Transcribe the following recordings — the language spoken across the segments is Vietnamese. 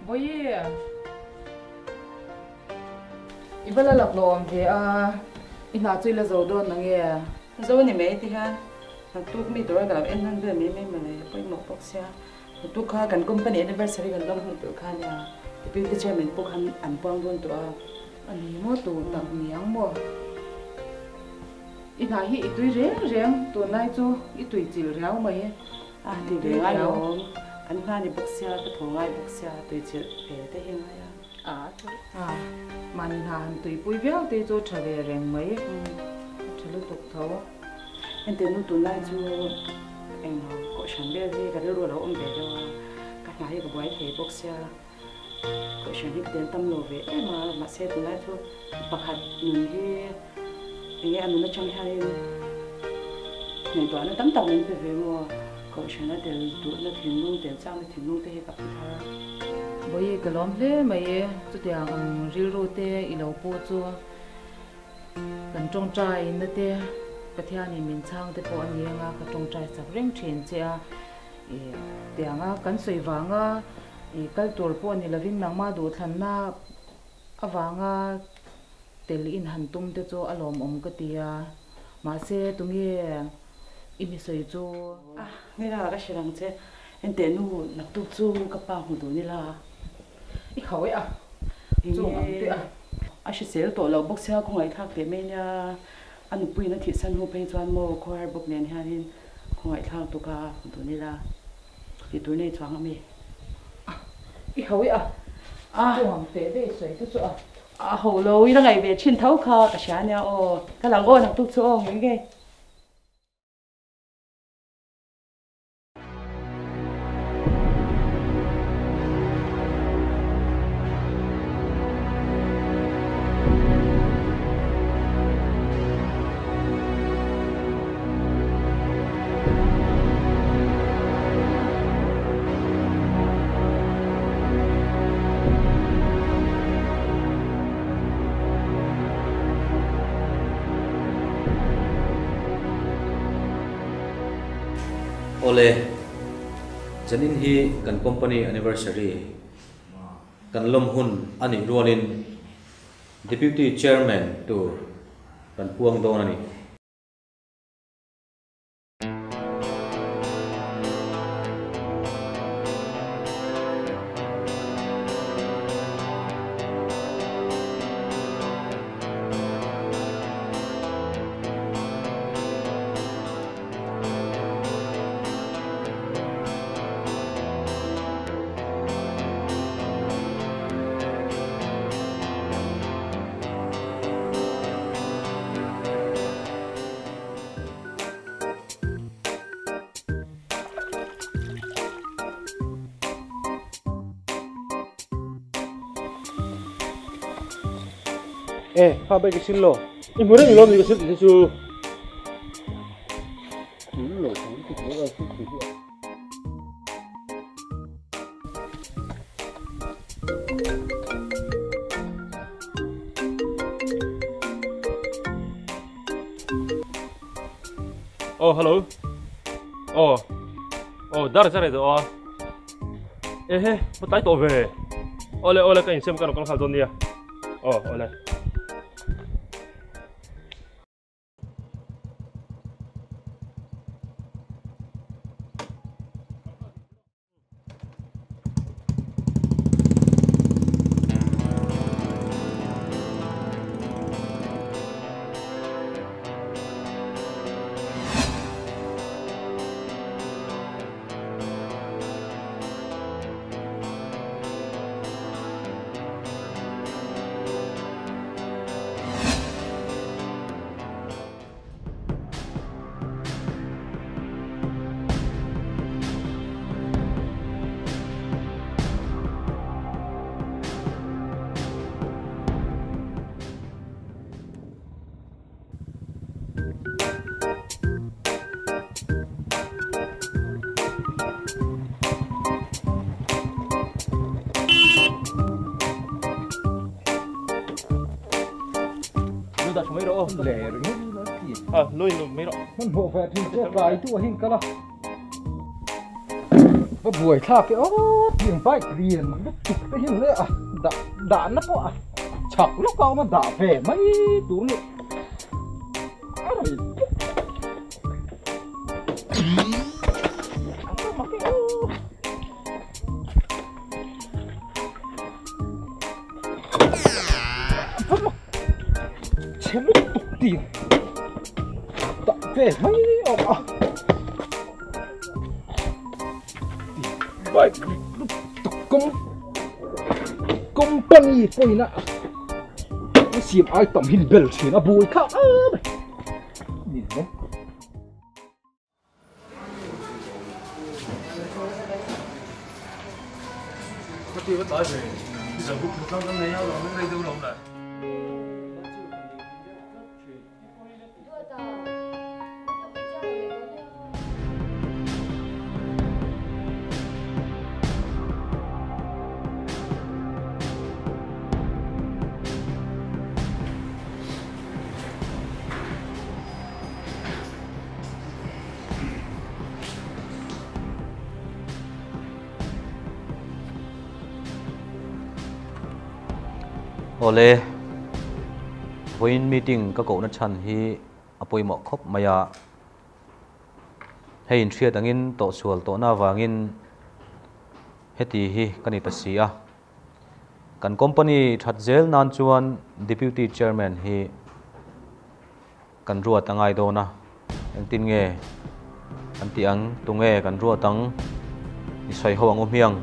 Boy, ibala laklom ve ina chui la zo don nang ye. Zo ni me ti ha. Tu mi do ga en nan be mi me le poi mo pok sia. Tu kha kan company anniversary kan dom tu kha ya. Deputy chairman pok han an pang don tu a. Ani mo tu tak niang mo. Ina hi itui reng tu nai chu itui chil riau mai. Ti de ngai lo. An na ni pok sia ka tho ngai pok sia tu chil pe te hi ngai ya. Mani han tui pui viau te chu thave reng mai. Thlu tuk tho. En te nu tu nai chu en ho ko shan be ri ka ro lo om be do. Ka na hi ko bai the pok sia. Ko shan hi ten tam lo ve ma se tu nai chu pakhat nun hi nghe anh nó trong hai ngày toán nó tắm tàu mình về mà cậu chuyện nó đều tụi nó thìn luôn tiền sang nó thìn luôn thế gặp thì thôi bây cái lom thế mày chú tiếng riêu rô thế ilau po chu cần trông trai nó thế cái thằng này mình sang thế po anh nghe cái trông trai sắp rèn chuyện chứ tiếng cần soi vàng cái tuổi po anh là vinh nang ma đồ thằng na vàng tel in han tum te chu alom ka tia ma se tungi imi soi chu nghe là cái chuyện chứ em tên nu nạp tu chu cái bao hồ đồ như là i khẩu chu ngam te sẽ xéo tổ lầu bốc xe không ai thắc để mấy nha anh bùi nó thiệt san hô bên cho anh mua khoai bốc nền ha nên không ai thắc tụ cả hồ đồ như là thì túi này choáng lắm i khẩu chu ngam te để soi te chu hồ lô nó ngày về trên thấu kho cả sáng nha cái là ngôi nạp tu chu những cái Ole, janin hi kan company anniversary kan lom hun ani ruanin deputy chairman to kan puang don ani ha bai cái xin lo em muốn anh lo gì cái xin thì chú lo không thì có là không thì hello dar ra rồi bắt tay tổ về ole cái xem cái nó còn khá tốt đi ole đã chúng mấy độ lẻ rồi lôi mấy độ mình bộ về thì sẽ lại tu hình cả đó ก็บวยท่าแกโอ้เพียงไปเรียนมันก็ติดไปหิ้งเลยอ่ะด่านะปะฉักแล้วก็มาด่าแผ่ไม่ดูนี่อะไรเชลุตุกตีด่าแผ่ไม่ออกอ่ะไปcompany poi na siam ai tom hin bel thina bui kha ni ne có tiêu cái tỏi gì giờ cũng không có nghe nhau rồi mới đây tiêu lộn lại Ole voin meeting ka ko na chan hi apoi mo khop maya hein thria dangin to sual to na wangin heti hi kani ta sia kan company that zel nan chuan deputy chairman hi kan ruwa tangai do na ang tin nge an ti ang tunge kan ruwa tang ni sai ho ang hiang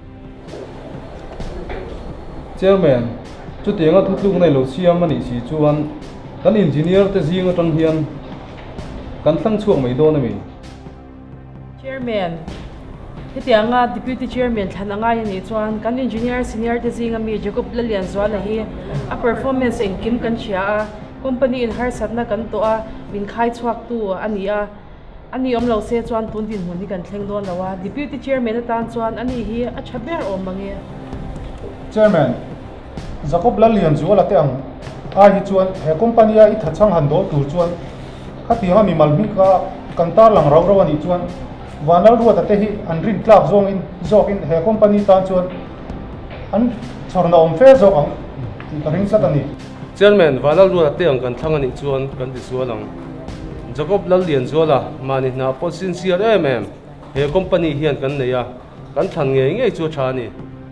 chairman chu tianga thutlung nei lo siam ani si chuan kan engineer te zinga tang hian kan thlang chuak mai do na mi chairman hetianga deputy chairman thananga ni chuan kan engineer senior te zinga mi jacob lalian zwala hi a performance in kim kan chia company in har satna kan to a bin khai chuak tu ani om lo se chuan tun din hun ni kan thleng don lawa deputy chairman tan chuan ani hi a thaber om mangi chairman Jacob Lalian zuala te ang ai hi chuan he company a i thachang han do tur chuan khati ha mi malmi ka kantar lang raw raw ani chuan wanal ruwa te hi an rin club zong in he company tan chuan an chorna om fe zong ang ka ring satani chairman vanal ruwa te ang kan thang ani chuan kan ti sualang Jacob Lalian zuala mani na po sincere he company hian kan neya kan than nge chu thani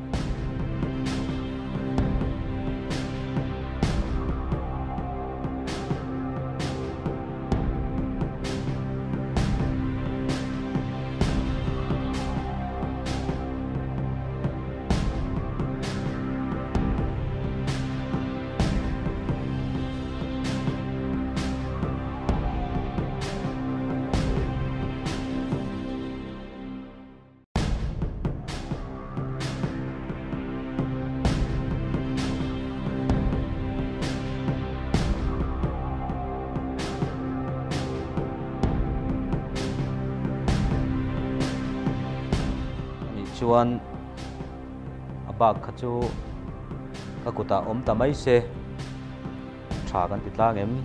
chuan abak khachu kakuta om tamai se tha kan titlang em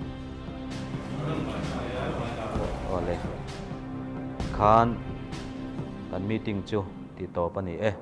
ole khan kan meeting chu ti to pani e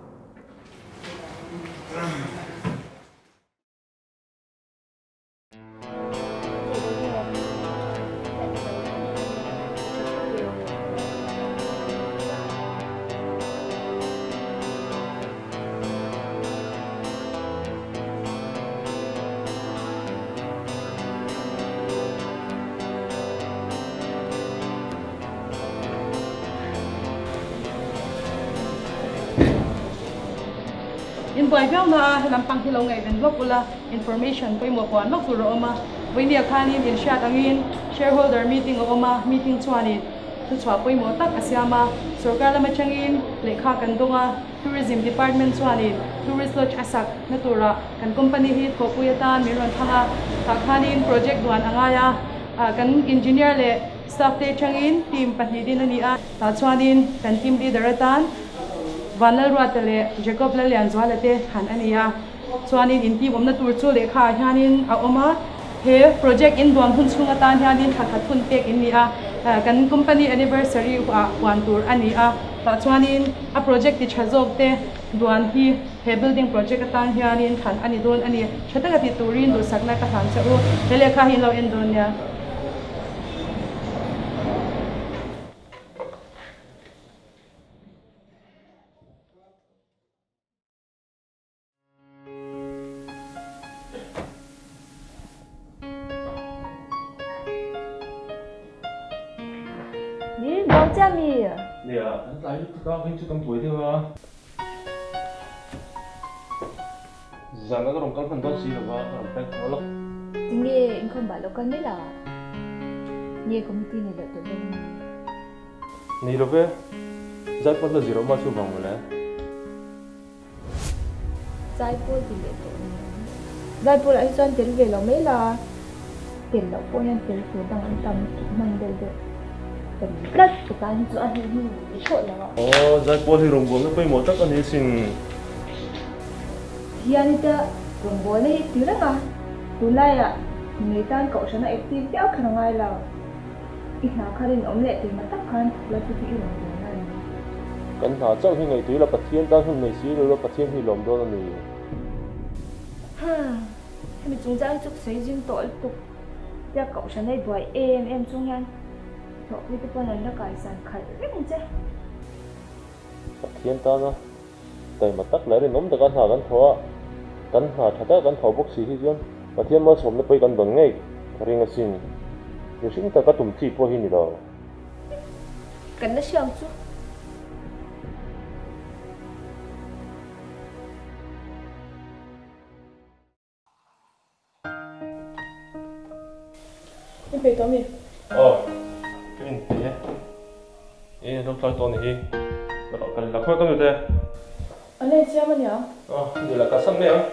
in boy bel na lampang hilong ngai den blok ula information poi mo kwan nok turo oma boini akhanin in shat angin shareholder meeting oma meeting chuani tu chwa poi mo tak asiama sarkar lama changin lekha kan donga tourism department chuani tourist lodge asak natura kan company hi thopuyata miron thanga takhanin project duan angaya kan engineer le staff te changin team pahni din ani a ta chuanin kan team leader atan Vanal Ruatale, Jacob Lalian Zwalate, Han Ania, Swanin in Team Omna Turchu, Lekha, Hanin, Aoma, He, Project in Duan Hunsunatan, Hanin, Hakatun Tek in Nia, Kan Company Anniversary, One Tour, Ania, ta chuanin a project ti thazok te duan hi he building project atan hianin than ani don ani thataka ti turin du sakna ka than charu hele kha hi lo en don ya nè anh lại lúc đó bên chỗ cầm tuổi thôi mà rằng nó có đồng cân phần tốt gì được mà làm cách nó lắm nghe anh không bảo đâu con biết là nghe công ty này là tụi mình nè rồi về giải phân là gì đó mà chụp bằng rồi đấy giải phôi thì để tụi mình giải phôi là anh Xuân tiền về là mấy là tiền là phôi anh tiền phôi đang ăn tầm mình đều được tầm đất của ta như chỗ ăn như cái chỗ là giải phôi thì rồng buông nó phải một tất anh ấy xin thì anh ta rồng buông này thứ đó mà tối nay à người ta cậu sẽ là active kéo khả năng ai là ít nào khá đến ống lệ thì mà tắt khăn là tôi bị rồng buông này cần thả chắc khi ngày tuổi là bát thiên ta hơn ngày xí rồi là bát thiên thì lòng đó là gì ha mình chúng ta chút xây dựng tội tục giờ cậu sẽ này đuổi em xuống nhanh cậu đi tới phần nó cài sàn khẩn biết không chứ bát thiên ta nó tại mà tắt lại thì nóm được ăn thả thật ăn thọ bốc xí thì chứ bát thiên mà sống nó phải cần bằng ngay cái này xin rồi xin ta có tụm chỉ qua hình đó cần nó xong chứ em phải tóm đi cái gì thế ê lúc sau tuần này là cần là khơi con người thế anh ấy xem anh nhỉ như là cá sấu này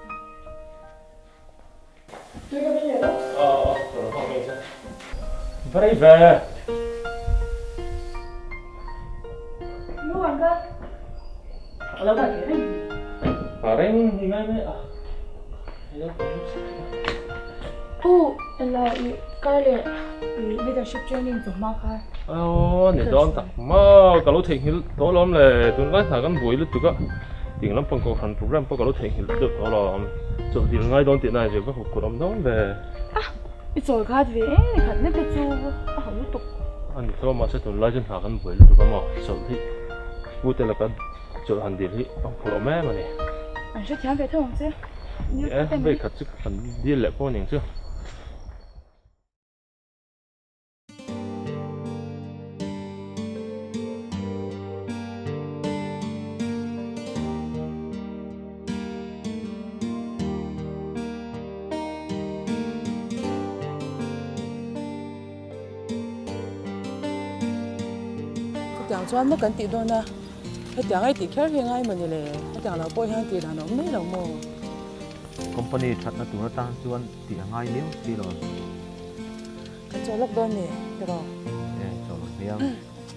tôi có biết gì đâu rồi không nghe chứ phải về lúc ăn cơ ở đâu vậy đấy Paring thì ngay đấy là cái này leadership training của Mark nè đón tặng mà cả lối thịnh hiện đó lắm là tôi nói thằng con buổi lúc tụi cái tiền lắm phần cầu phần program có cả lối thịnh hiện được đó là cho tiền ngay đón tiền này rồi có một cổ đông đó về rồi khát về khát nên phải chú không lúc tục anh thôi mà sẽ tôi lấy trên thằng con buổi lúc tụi cái mà sợ thì vui tên là cái chỗ hành tiền thì ông cổ đông mẹ mà nè anh sẽ chán về thôi không chứ về khát chứ phần đi lệ bao nhiêu chứ tiếng Trung mất cần tiếng đâu nè cái tiếng ấy tiếng khác hiện ngay mà như này cái tiếng là bôi hàng tiếng là nó mấy đồng mồ company chat na tu na ta chuan ti angai leo ti lo cái chỗ lốc đơn này cái đó cho lo miang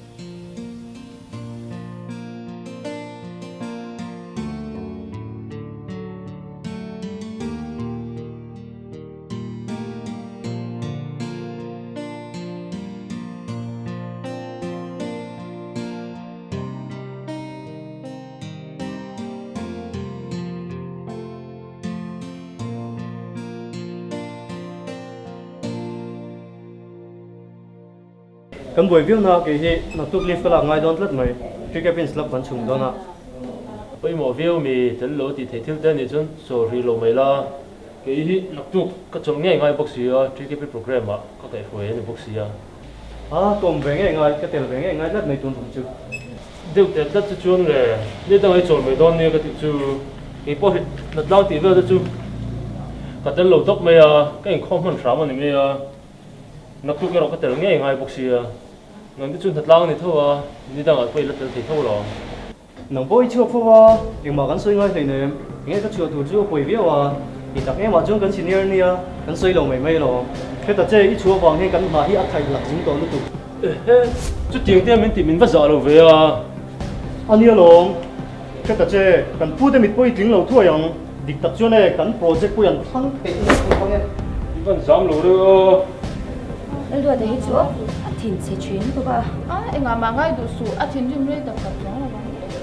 kan buổi view na cái nó tụt lift cái là ngay đón lật mày cái pin slap vẫn chung đó na bây giờ view mi chân lỗ thì thấy thiếu tên thì chân số ri lỗ mày là cái nó tụt cái trong ngay ngay box gì cái program mà có thể phối với box gì cùng về ngay cái tiền về ngay lật này tuần tuần chứ điều tiền đất cho chuông này nếu tao ấy chọn mày đón này cái tiêu chú cái bao hết nó lao tiền về đó chú cái chân lỗ tóc mày cái hình không hoàn sáu mà này mày nó tụt cái đó cái tiền ngay ngay box gì ngân cái chuyện thật lâu này thôi đi đang ở quê là thì thôi rồi nông bôi chưa phô nhưng mà cái suy ngay thì này nghe cái chuyện tụi chú buổi view thì tập nghe mà chúng cái senior này cái suy lòng mày mày rồi cái tập chơi ít chúa vàng hay cái mà hi thầy là chúng tôi nó tụt chút tiền tiền mình vất vả rồi về anh yêu lòng cái tập chơi cái phụ để mình bôi tiếng lâu thôi rằng đi tập cho này cái project bôi ăn thắng tệ nó không nghe vẫn dám rồi đó kan lu da hi chu athin se thin ko ba Enga mangai du su athin rim re da ka chang la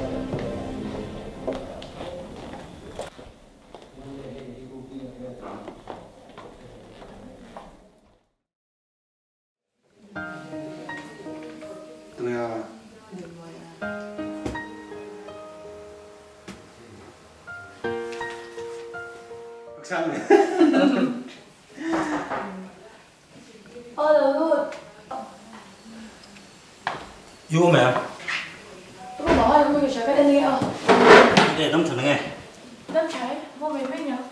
Yêu mẹ. Tôi bảo hai người sẽ cái gì à? Để đâm thằng nghe. Đâm trái, vô về với nhau.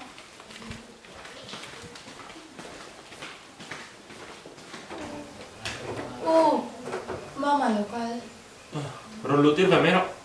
Ô, mama được coi. Rồi lụt tiếp về mấy đó.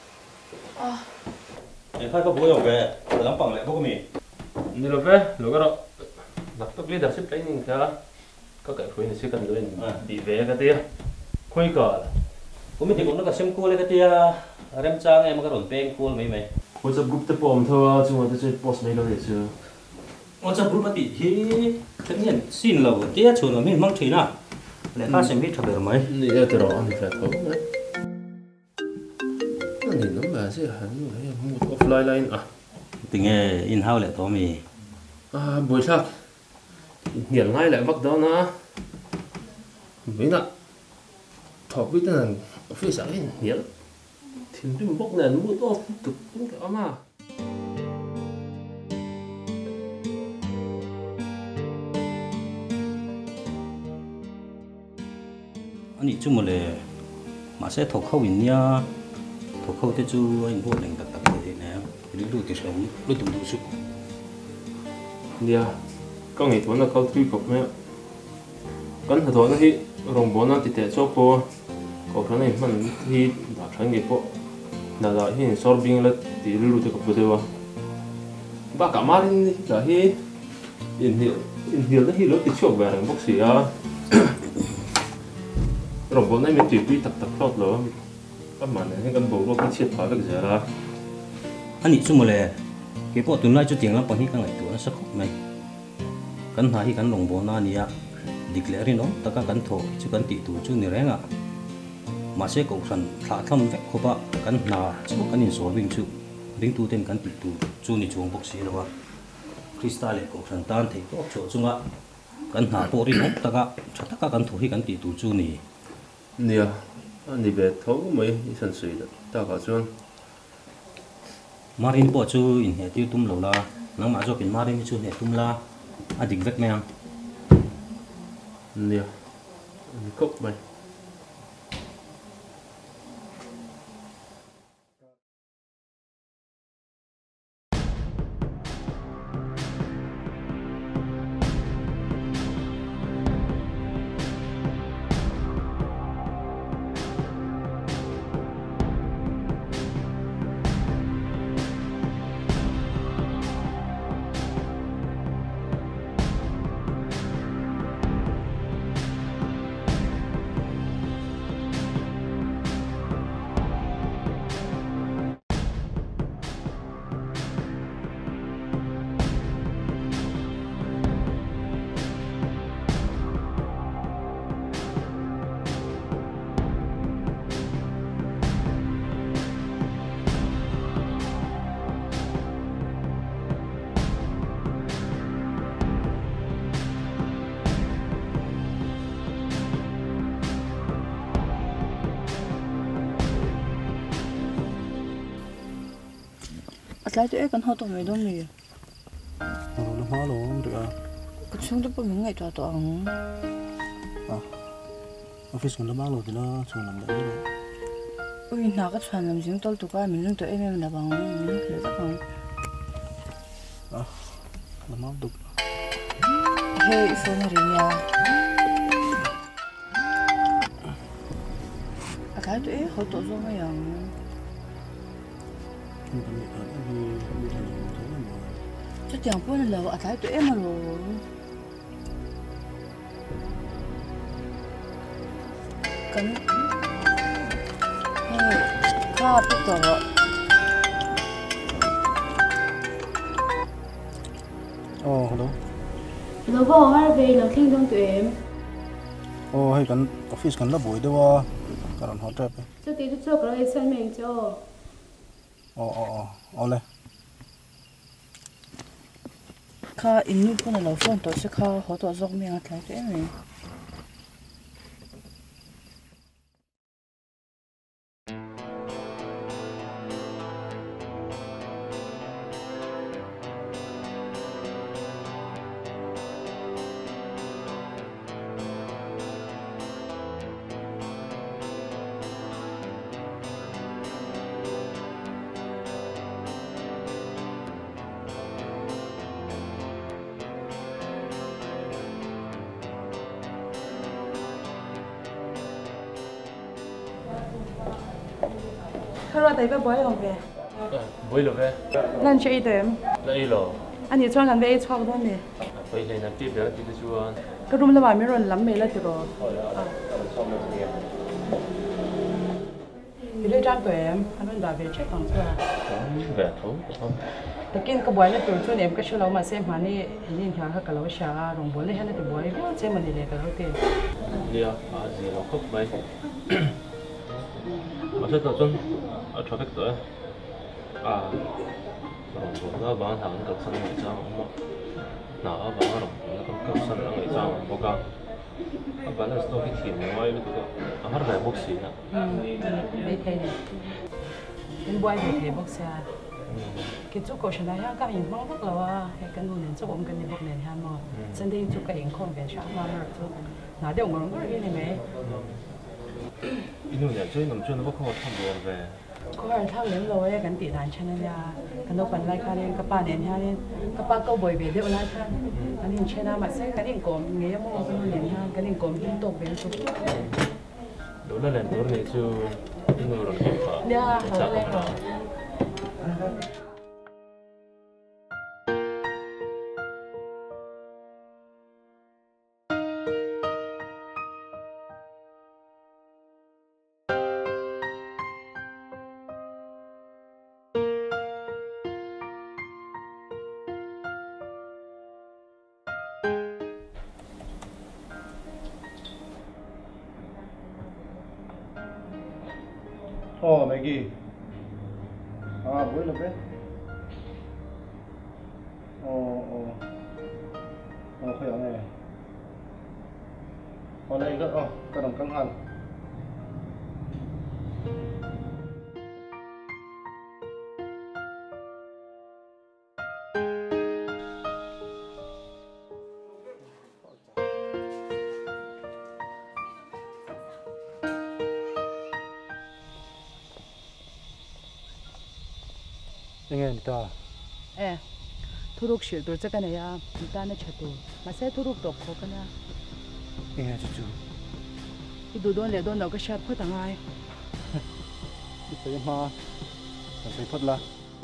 Để phải có bố ông về, rồi lắm bằng lại bố mì. Đi rồi về, lụt cái đó. Lập tức đi đặt xếp lấy nhìn cả. Có cái khối này sẽ cần rồi bị về cái tia. Khối cỏ. Bố mì thì cũng nó cả xem cua lên cái tia. Rem trang em cái rồn pen cua mấy mày. Khối sắp group tập bom thôi, chúng ta sẽ post mấy cái gì chứ. WhatsApp group thì tất nhiên xin lỗi tia chuột là mình mang thủy nào. Để ta xem biết thật được mấy. Đi ở đó anh phải thôi đấy. Anh nhìn nó mà sẽ hẳn rồi, mua offline line à. Tình nghe in house lại to mì. Buổi sáng hiện ngay lại bắt đó nó với nè thọ biết là phía sau hiện hiện thì mình bốc này mua to tục cũng cái mà Anh ấy chung một lệ mà sẽ thuộc khâu in nha, thuộc khâu thế chú anh vô lệnh đặc đặc thế này, đi lưu cái sống lưu tụm đủ sức. đi à có ngày thôi nó câu three cục mấy con thật thôi nó hi rồng bún nó thì để cho cô có cái này mình hi đã tránh nghiệp cô đã hi sorbing là thì lưu thì cục được không ba cả má đi cả hi in hiệu nó hi lớn thì chuột về thằng bác sĩ à rồng bún này mình tùy tùy tập tập lót lỡ các bạn này cái bầu nó cái chiết phá được gì là Anh ấy chung một lệ cái bộ tuần này cho tiếng lắm bằng cái ngày tuổi nó sắc khóc mày kan hai kan long bona nia declare no taka kan tho chu kan ti tu chu ni renga ma se ko san tha thlam vek khoba kan na chu kan in solving chu ring tu ten kan ti tu chu ni chung bok si lawa crystal le ko san tan thei ko chu chunga kan na po ri nok taka chataka kan tho hi kan ti tu chu ni nia anh đi về thấu mấy sân suy đó ta cả chuan marin po chu in he ti tum lo la nang ma jo pin marin chu he tum la adik vek meang nia anh cốc mày Lại tụi em còn hot tụi mày đâu nhỉ? Nó hóa luôn được à? Cái chung tụi mình ngày tụi ông. Office còn nó rồi thì nó chung làm đấy rồi. Ui, nào cái chuyện làm gì tụi cái mình tụi em là bằng mình phải chắc bằng. Nó máu đục. Hey, phone này nha. Cái tụi em hot tụi rồi mấy ông. Chứ chẳng có là ở thái tụi em mà rồi cắn khá biết tỏ Ồ, hello. Nó bỏ hai về là kinh doanh tụi em. ô hay cần office cần là buổi đó cần hot trap cho tí cho cái sân mình cho ô lên kha inu ko na lo phone to se kha ho to zok mi nga thlai te me Khara tay ba boy long ve. Boy lo ve. Lan che idem. La ilo. Ani chuan lan ve chok don ni. Boy le na ti be ti chuan. Ka room la ba mi ron lam me la ti ro. Ni le jang to em, an da ve che tong chua. Ve thau. Takin ka boy na tur chuan em ka shlo ma se ma ni nin ha ka lo sha rong bol le ha na ti boy ko che ma ni le ka lo ti. Lia a zi lo khop mai. Mà sẽ tập trung ở traffic tới rồng nó bán hàng cực sân người sao mà nào ở bán rồng nó cực sân người sao mà có ở bán là store cái tiền ngoài với tụi nó hết lại bốc xì nè Đấy thế này em boy về thế bốc xe cái chỗ cổ này ha các hình mong bốc là hay cái nồi chỗ ông cái này bốc này ha mà chân đi chỗ cái hình không về sao mà chỗ nào đều ngon cái này mấy 이놈 야 저희 남편은 뭐 그거 참 좋아해. 그걸 타면 로에 간 뒤단체는야 간도 관ላይ 가는 까빠는 하는 까빠 거 보이 베데 올라타 아니 체나 맛에 가는 곰 게 뭐 그런 년 가는 곰 좀또 벤소 너는 너네 저 이놈으로 해봐. 야 그래 Maggie. Buổi là bé. Khỏe này. Hôm nay cái đồng căng hẳn. Nghe ta. Thuruk shil tur cha kana ya ta na chatu ma se thuruk tok ko kana Nghe chú. idu don le don no ka shat pho tangai Đi tới mà. Phải phật là.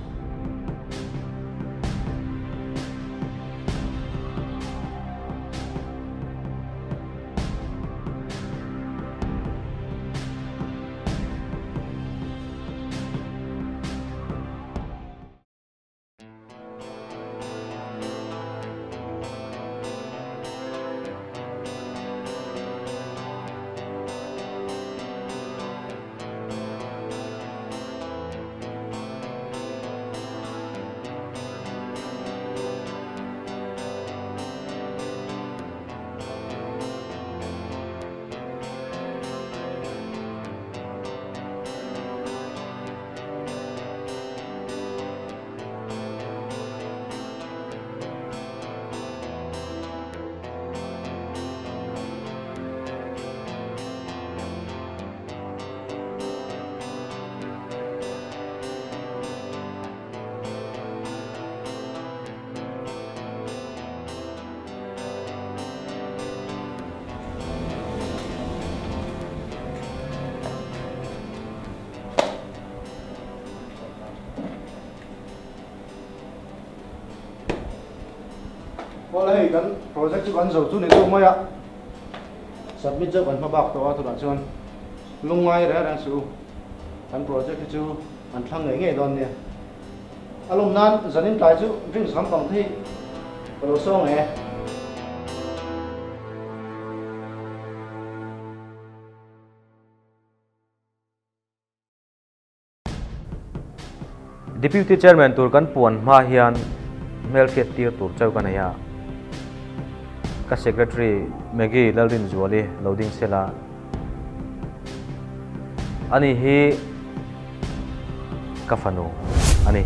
Đây kan project kan zo chu ni to mai a submit cho ban bak to a to da chuan lungai ra rang su kan project chu an thlang ngai nge don ne alom nan zanin tai chu ring sam pang thi lo song e Deputy Chairman tur kan puan ma hian mel fiat tir tur chau kan ya ka Secretary Maggie Lalrin Zuali loading sela ani hi kafano ani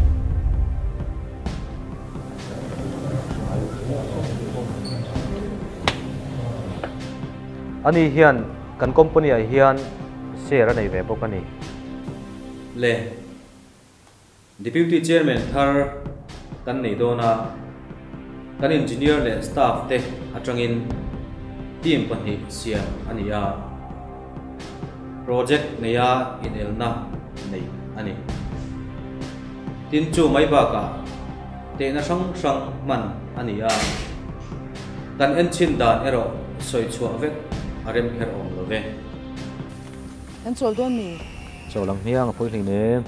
hian kan company ai hian share nei ve bok ani le Deputy Chairman thar kan nei dona kan engineer le staff te atangin team pani sia ania project neya in elna nei ani tin chu mai ba ka te na sang man ania kan enchin dan ero soi chua vek arem kher om lo ve kan chol don ni cholang hiang phoi thing ne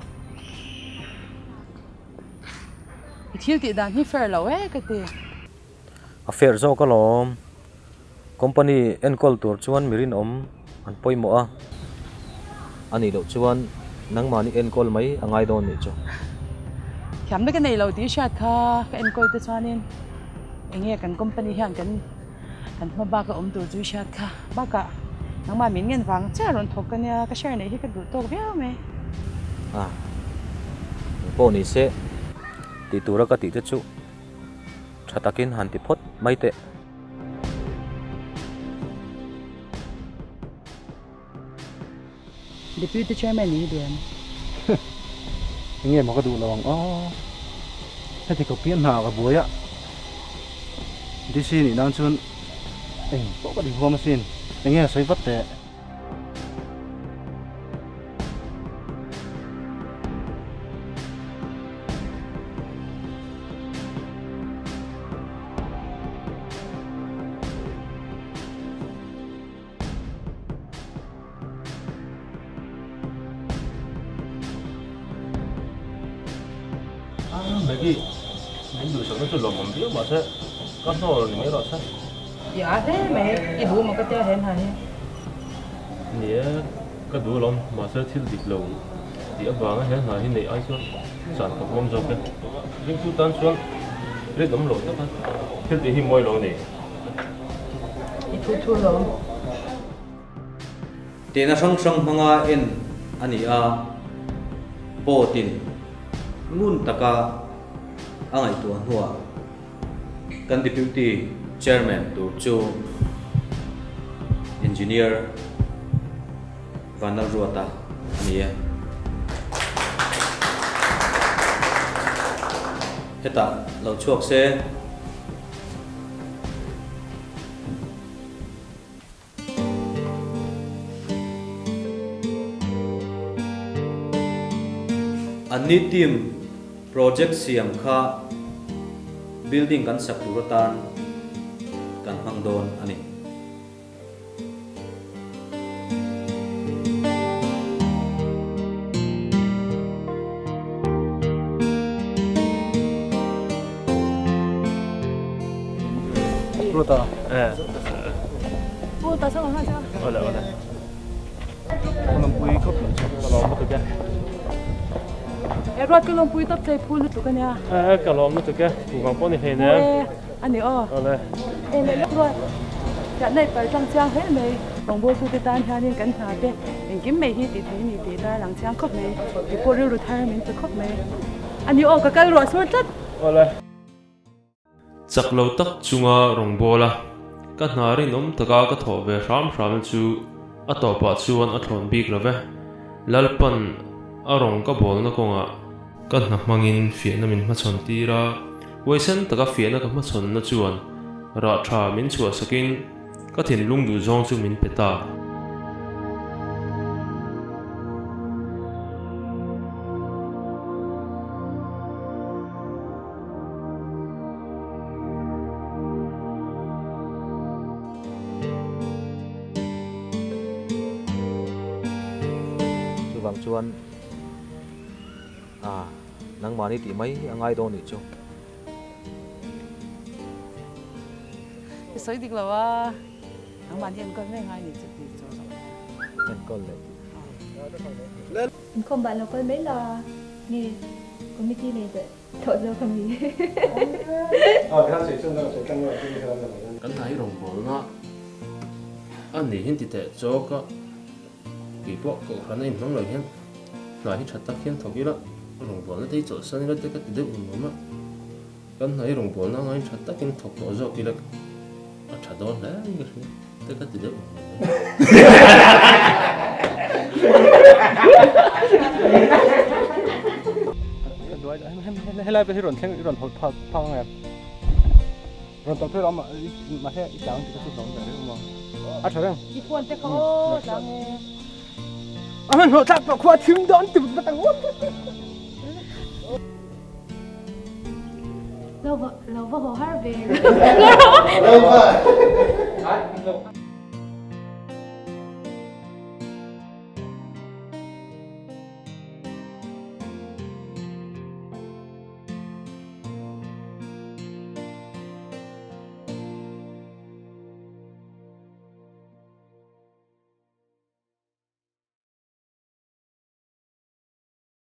thil ti dan hi fair lo ka ti affair zo ka lom company encol tur chuan mirin om an poimo a ani lo chuan nangmani encol mai angai don ni chu kham na ka nei lo ti shat kha ka encol te chuanin enge kan company hian kan ma ba ka om tur chu shat kha ba ka nangma min ngen wang cha ron thok ka nya ka share nei hi ka du tok bia me po ni se ti tura ka ti te chu thatakin han ti phot mai te Deputy Chairman ni dian nghe mà cái đủ lòng thế thì có biến nào cả buổi ạ đi xin thì đang chun có cái gì mà xin nghe xoay vắt tệ Maggie, mình dù sao nó chút lòng biết mà thế, có số này mấy rồi sao? dạ thế mẹ ibu mà cái tên hả Nè, cái đủ lòng mà sao thiếu dịch lâu, thì ở vàng hết là hiện nay ai xuống, sản phẩm không cho cái, những thứ tan xuống, lấy đấm lột tất cả, thiếu thì hiếm mồi lòng này. thu lòng tiền là song manga en ani a po tin ngun taka angai tu hua kan deputy chairman tu chu engineer vanal ruata ani heta lo chuak se ani team project siam kha building kan sak turatan kan hangdon ani Ruta Ruta sao mà sao Hola. Con bui khóc lo mất được em rót cái lông bui tấp chạy phun được cái nha Cái lom nó tụi cái, tụi con bọn này hay nè. anh nhớ Hola. em lại rồi cái này phải trăng trang hết này còn bố su tan theo nên cẩn thận đấy mình kiếm mày hi thì thấy mình thì ta lăng trang khóc này thì cô đưa retirement tự khóc này anh nhớ cái rồi suốt tất Hola. Chắc lâu tắc chunga rong bola. Cái nari nôm tất cả cái thổ về ram chu, ở tổ bát chuan ở thôn big rồi về. Lalpan ở rong cái bol nó cũng à. Cái nạp mangin phiền nó mình mất chọn tì ra. Vậy sen tất cả phiền nó cũng mất chọn nó chuan. Ra tra mình chua sakin. Cái thiên lung du zong chu mình beta. Vang chuan nang mani ti mai angai do ni chu soi dik lawa ang man yan kon ngai ni chu ti chu en kol le không bạn là con mấy là Ni committee này vậy thọ giờ không gì kan hai rong bol na ani hin ti te choka ki po ko khana in hong lo hian na hi thatak hian thogila rong bol na te chol san ga te ka ti de ma kan hai rong bol na ngai thatak in thok ko zo ki la a thadon la ngi te ka ti de hay là cái rồn thêm rồn phong này rồn tổng thuế đó mà thế ít chẳng thì cái số này đúng không? À trời ơi. đi buồn thế khó chẳng à mình họ chắc vào khoa thiếu đón từ bắt đầu lâu vợ họ har về lâu vợ